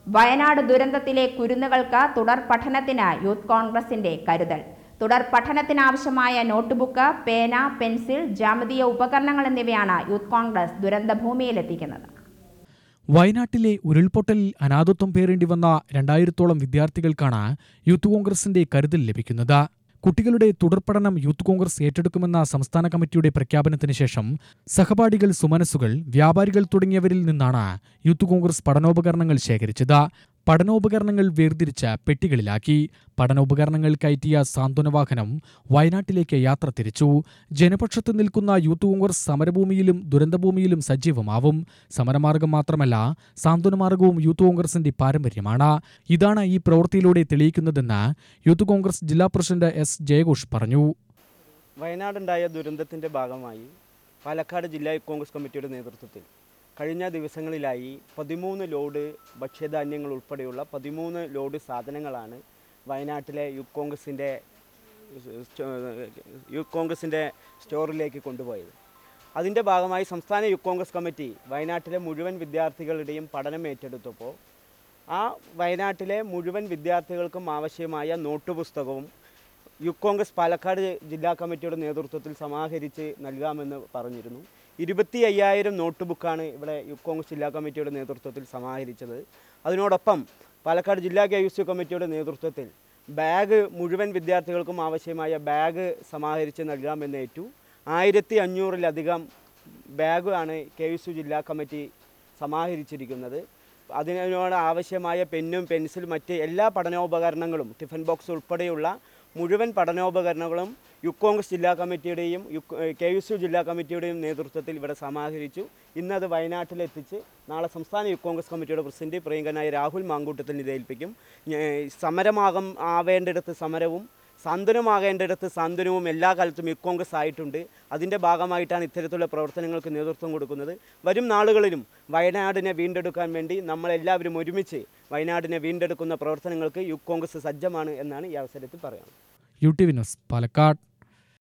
വയനാട് ദുരന്തത്തിലെ കുരുന്നുകൾക്ക് തുടർ പഠനത്തിന് യൂത്ത് കോൺഗ്രസിന്റെ കരുതൽ. തുടർ പഠനത്തിനാവശ്യമായ നോട്ട്ബുക്ക്, പേന, പെൻസിൽ, ജ്യാമിതീയ ഉപകരണങ്ങൾ എന്നിവയാണ് യൂത്ത് കോൺഗ്രസ് ദുരന്തഭൂമിയിലെത്തിക്കുന്നത്. വയനാട്ടിലെ ഉരുൾപൊട്ടലിൽ അനാഥത്വം പേറേണ്ടി വന്ന 2000-ഓളം വിദ്യാർത്ഥികൾക്കാണ് യൂത്ത് കോൺഗ്രസിന്റെ കരുതൽ ലഭിക്കുന്നത്. കുട്ടികളുടെ തുടർപഠനം യൂത്ത് കോൺഗ്രസ് ഏറ്റെടുക്കുമെന്ന സംസ്ഥാന കമ്മിറ്റിയുടെ പ്രഖ്യാപനത്തിന് ശേഷം സഹപാഠികൾ, സുമനസ്സുകൾ, വ്യാപാരികൾ തുടങ്ങിയവരിൽ നിന്നാണ് യൂത്ത് കോൺഗ്രസ് പഠനോപകരണങ്ങൾ ശേഖരിച്ചത്. പഠനോപകരണങ്ങൾ വേർതിരിച്ച് പെട്ടികളിലാക്കി. പഠനോപകരണങ്ങൾ കയറ്റിയ സാന്ത്വനവാഹനം വയനാട്ടിലേക്ക് യാത്ര തിരിച്ചു. ജനപക്ഷത്ത് നിൽക്കുന്ന യൂത്ത് കോൺഗ്രസ് സമരഭൂമിയിലും ദുരന്തഭൂമിയിലും സജീവമാവും. സമരമാർഗം മാത്രമല്ല, സാന്ത്വനമാർഗവും യൂത്ത് കോൺഗ്രസിന്റെ പാരമ്പര്യമാണ്. ഇതാണ് ഈ പ്രവൃത്തിയിലൂടെ തെളിയിക്കുന്നതെന്ന് യൂത്ത് കോൺഗ്രസ് ജില്ലാ പ്രസിഡന്റ് എസ് ജയഘോഷ് പറഞ്ഞു. വയനാടുണ്ടായ ദുരന്തത്തിന്റെ ഭാഗമായി പാലക്കാട് ജില്ലാ യൂത്ത് കോൺഗ്രസ് കമ്മിറ്റിയുടെ നേതൃത്വത്തിൽ കഴിഞ്ഞ ദിവസങ്ങളിലായി 13 ലോഡ് ഭക്ഷ്യധാന്യങ്ങൾ ഉൾപ്പെടെയുള്ള 13 ലോഡ് സാധനങ്ങളാണ് വയനാട്ടിലെ യൂത്ത് കോൺഗ്രസിൻ്റെ സ്റ്റോറിലേക്ക് കൊണ്ടുപോയത്. അതിൻ്റെ ഭാഗമായി സംസ്ഥാന യൂത്ത് കോൺഗ്രസ് കമ്മിറ്റി വയനാട്ടിലെ മുഴുവൻ വിദ്യാർത്ഥികളുടെയും പഠനം ഏറ്റെടുത്തപ്പോൾ ആ വയനാട്ടിലെ മുഴുവൻ വിദ്യാർത്ഥികൾക്കും ആവശ്യമായ നോട്ട് പുസ്തകവും യൂത്ത് കോൺഗ്രസ് പാലക്കാട് ജില്ലാ കമ്മിറ്റിയുടെ നേതൃത്വത്തിൽ സമാഹരിച്ച് നൽകാമെന്ന് പറഞ്ഞിരുന്നു. 25,000 നോട്ട് ബുക്കാണ് ഇവിടെ യൂത്ത് കോൺഗ്രസ് ജില്ലാ കമ്മിറ്റിയുടെ നേതൃത്വത്തിൽ സമാഹരിച്ചത്. അതിനോടൊപ്പം പാലക്കാട് ജില്ലാ KYC കമ്മിറ്റിയുടെ നേതൃത്വത്തിൽ ബാഗ്, മുഴുവൻ വിദ്യാർത്ഥികൾക്കും ആവശ്യമായ ബാഗ് സമാഹരിച്ച് നൽകാമെന്ന് ഏറ്റു. 1500-ലധികം ബാഗാണ് KYC ജില്ലാ കമ്മിറ്റി സമാഹരിച്ചിരിക്കുന്നത്. അതിനോട് ആവശ്യമായ പെന്നും പെൻസിലും മറ്റ് എല്ലാ പഠനോപകരണങ്ങളും, ടിഫിൻ ബോക്സ് ഉൾപ്പെടെയുള്ള മുഴുവൻ പഠനോപകരണങ്ങളും യൂത്ത് കോൺഗ്രസ് ജില്ലാ കമ്മിറ്റിയുടെയും KYC ജില്ലാ കമ്മിറ്റിയുടെയും നേതൃത്വത്തിൽ ഇവിടെ സമാഹരിച്ചു. ഇന്നത് വയനാട്ടിലെത്തിച്ച് നാളെ സംസ്ഥാന യൂത്ത് കോൺഗ്രസ് കമ്മിറ്റിയുടെ പ്രസിഡന്റ് പ്രിയങ്കനായ രാഹുൽ മാങ്കൂട്ടത്തിന് ഏൽപ്പിക്കും. ആവേണ്ടിടത്ത് സമരവും സാന്ത്വനമാകേണ്ടിടത്ത് സാന്ത്വനവും എല്ലാ കാലത്തും യൂത്ത് കോൺഗ്രസ് ആയിട്ടുണ്ട്. അതിൻ്റെ ഭാഗമായിട്ടാണ് ഇത്തരത്തിലുള്ള പ്രവർത്തനങ്ങൾക്ക് നേതൃത്വം കൊടുക്കുന്നത്. വരും നാളുകളിലും വയനാടിനെ വീണ്ടെടുക്കാൻ വേണ്ടി നമ്മളെല്ലാവരും ഒരുമിച്ച് വയനാടിനെ വീണ്ടെടുക്കുന്ന പ്രവർത്തനങ്ങൾക്ക് യൂത്ത് കോൺഗ്രസ് സജ്ജമാണ് എന്നാണ് ഈ അവസരത്തിൽ പറയുന്നത്. UTV news, Palakkad.